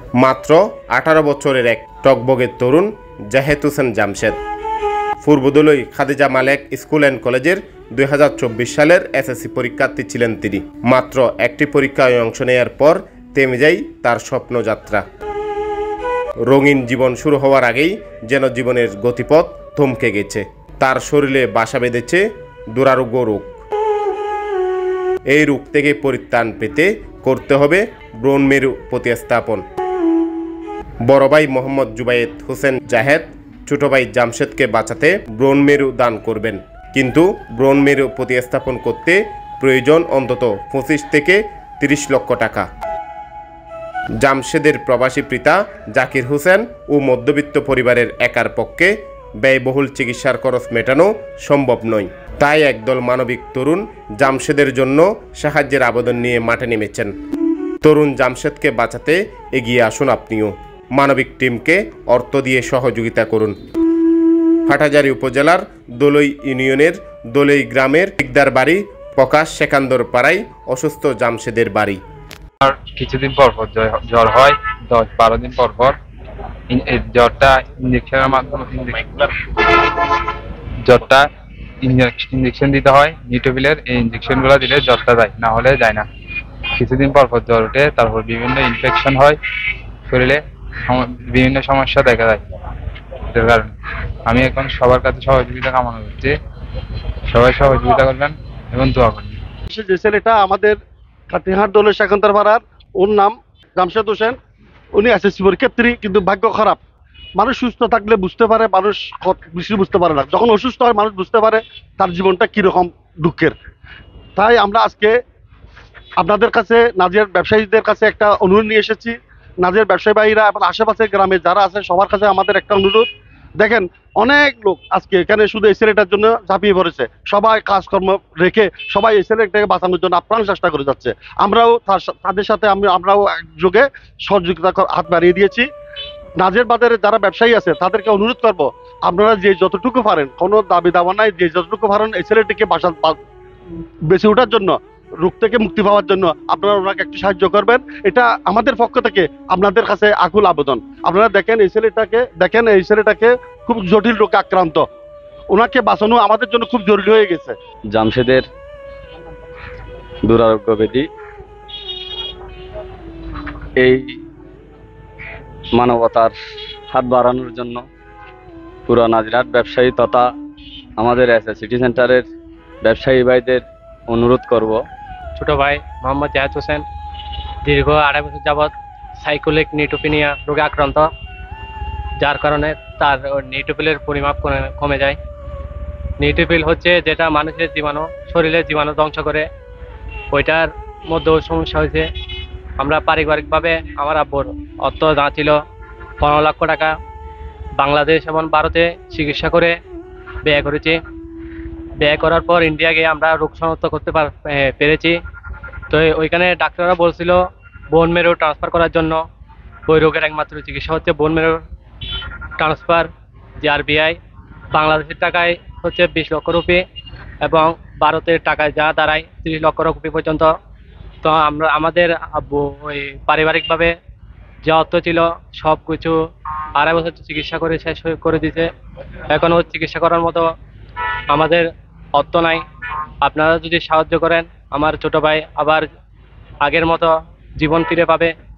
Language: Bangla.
মাত্র 18 বছরের এক টকবগে তরুণ জাহেদ হোসেন জামশেদ। পূর্বদলই খাদিজা মালেক স্কুল অ্যান্ড কলেজের 2024 সালের এসএসসি পরীক্ষার্থী ছিলেন তিনি। মাত্র একটি পরীক্ষায় অংশ নেওয়ার পর থেমে যায় তার স্বপ্নযাত্রা। রঙিন জীবন শুরু হওয়ার আগেই যেন জীবনের গতিপথ থমকে গেছে। তার শরীরে বাসা বেঁধেছে দুরারোগ্য রোগ। এই রোগ থেকে পরিত্রাণ পেতে করতে হবে ব্রণ মেরু প্রতিস্থাপন। বড় ভাই মোহাম্মদ জুবায়েদ হোসেন জাহেদ ছোট ভাই জামশেদকে বাঁচাতে ব্রণ মেরু দান করবেন, কিন্তু ব্রণ মেরু প্রতিস্থাপন করতে প্রয়োজন অন্তত 25 থেকে 30 লক্ষ টাকা। জামশেদের প্রবাসী পিতা জাকির হোসেন ও মধ্যবিত্ত পরিবারের একার পক্ষে ব্যয়বহুল চিকিৎসার খরচ মেটানো সম্ভব নয়। তাই একদল মানবিক তরুণ জামশেদের জন্য সাহায্যের আবেদন নিয়ে মাঠে নেমেছেন। তরুণ জামশেদকে বাঁচাতে এগিয়ে আসুন আপনিও। মানবিক টিমকে অর্থ দিয়ে সহযোগিতা করুন। হাটহাজারী উপজেলার দোলই ইউনিয়নের দোলই গ্রামের ইকদার বাড়ি প্রকাশ সেকান্দর পাড়ায় অসুস্থ জামশেদের বাড়ি। কিছুদিন পর পর জ্বর হয়, 10-12 দিন পর পর। জ্বরটা ইঞ্জেকশনের মাধ্যমে ইঞ্জেকশন দিতে হয় নিউটোফিলের। এই ইঞ্জেকশনগুলো দিলে জ্বরটা যায়, না হলে যায় না। কিছুদিন পর পর জ্বর ওঠে, তারপর বিভিন্ন ইনফেকশন হয় শরীরে, বিভিন্ন সমস্যা দেখা যায়। এর কারণে আমি এখন সবার কাছে সহযোগিতা কামনা করছি। সবাই সহযোগিতা করবেন এবং দোয়া করবেন। যে ছেলেটা আমাদের কাটিহাট দোলের সেকান্তর পাড়ার, ওর নাম জামশেদ হোসেন। উনি এসএসসি পরীক্ষার্থী, কিন্তু ভাগ্য খারাপ। মানুষ সুস্থ থাকলে বুঝতে পারে, মানুষ বেশি বুঝতে পারে না। যখন অসুস্থ হয় মানুষ বুঝতে পারে তার জীবনটা কীরকম দুঃখের। তাই আমরা আজকে আপনাদের কাছে, নাজিয়ার ব্যবসায়ীদের কাছে একটা অনুরোধ নিয়ে এসেছি। নাজিয়ার ব্যবসায়ী ভাইরা এবং আশেপাশের গ্রামে যারা আছে সবার কাছে আমাদের একটা অনুরোধ। দেখেন, অনেক লোক আজকে এখানে শুধু এই ছেলেটার জন্য ঝাঁপিয়ে পড়েছে। সবাই কাজকর্ম রেখে সবাই এই ছেলেটাকে বাঁচানোর জন্য আপ্রাণ চেষ্টা করে যাচ্ছে। আমরাও তাদের সাথে আমরাও একযোগে সহযোগিতা হাত বাড়িয়ে দিয়েছি। নাজির বাজারে যারা ব্যবসায়ী আছে তাদেরকে অনুরোধ করব, আপনারা যে যতটুকু পারেন, কোনো দাবি দাওয়া নাই, যে যতটুকু পারেন এই ছেলেটিকে বেঁচে ওঠার জন্য, রোগ থেকে মুক্তি পাওয়ার জন্য আপনারা ওনাকে একটু সাহায্য করবেন। এটা আমাদের পক্ষ থেকে আপনাদের কাছে আকুল আবেদন। আপনারা দেখেন এই ছেলেটাকে খুব জটিল রোগে আক্রান্ত। ওনাকে বাঁচানো আমাদের জন্য খুব জরুরি হয়ে গেছে। জামশেদের দুরারোগ্য ব্যাধি, এই মানবতার হাত বাড়ানোর জন্য পুরো নাজিরহাট ব্যবসায়ী তথা আমাদের সিটি সেন্টারের ব্যবসায়ী ভাইদের অনুরোধ করব। ছোট ভাই মোহাম্মদ জাহেদ হোসেন দীর্ঘ 2.5 বছর যাবৎ সাইকোলিক নিউটোপিনিয়া রোগে আক্রান্ত, যার কারণে তার নিউটোফিলের পরিমাপ কমে যায়। নিউটোফিল হচ্ছে যেটা মানুষের জীবাণু, শরীরের জীবাণু ধ্বংস করে, ওইটার মধ্যেও সমস্যা হয়েছে। আমরা পারিবারিকভাবে আমার আব্বুর অর্থ যা ছিল 15 লক্ষ টাকা বাংলাদেশ এবং ভারতে চিকিৎসা করে ব্যয় করেছি। ব্যয় করার পর ইন্ডিয়া গিয়ে আমরা রোগ শনাক্ত করতে পেরেছি। তো ওইখানে ডাক্তাররা বলছিল বোন মেরু ট্রান্সফার করার জন্য। ওই রোগের একমাত্র চিকিৎসা হচ্ছে বোন মেরু ট্রান্সফার, যে আরবিআই বাংলাদেশের টাকায় হচ্ছে 20 লক্ষ রুপি এবং ভারতের টাকায় যা দাঁড়ায় 30 লক্ষ রুপি পর্যন্ত। তো আমাদের আব্বু ওই পারিবারিকভাবে যা অর্থ ছিল সব কিছু 2.5 বছর চিকিৎসা করে শেষ করে দিতে। এখন ওর চিকিৎসা করার মতো আমাদের অর্থ নাই। আপনারা যদি সাহায্য করেন, আমার ছোট ভাই আবার আগের মতো জীবন ফিরে পাবে।